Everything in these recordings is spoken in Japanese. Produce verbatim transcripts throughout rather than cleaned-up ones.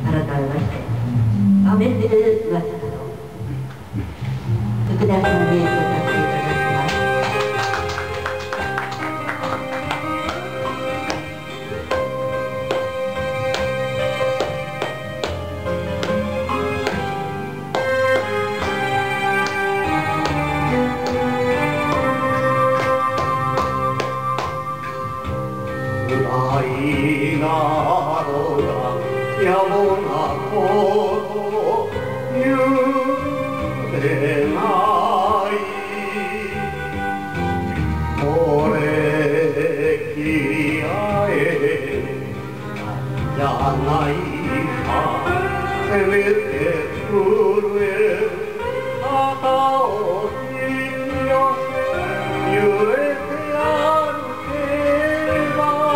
改めまして、アメンデル噂の福田さんに歌っていただきます。 いなのがやぼなこと言うでない俺きりあえじゃないかせめて震える肩を引き寄せ揺れて歩けば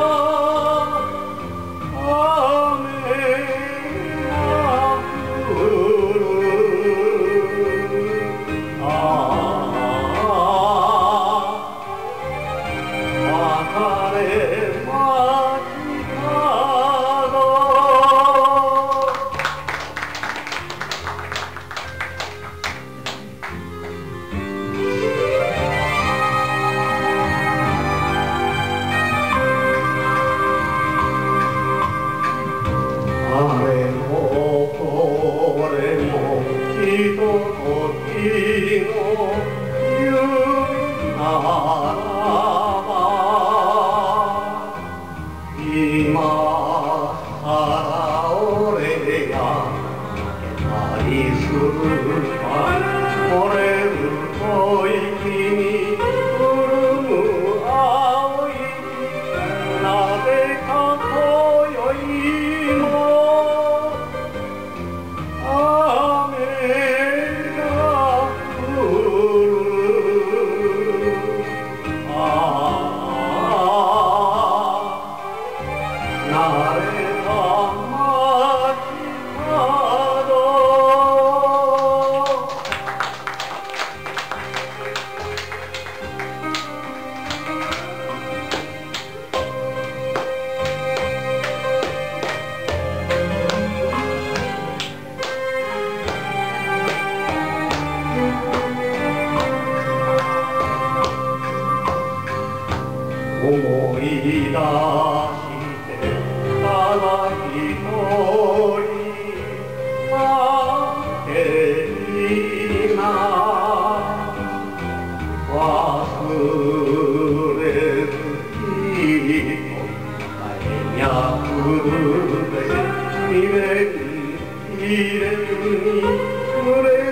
思い出してただ一人あけにな忘れずきと大脈で未練入れずに触れ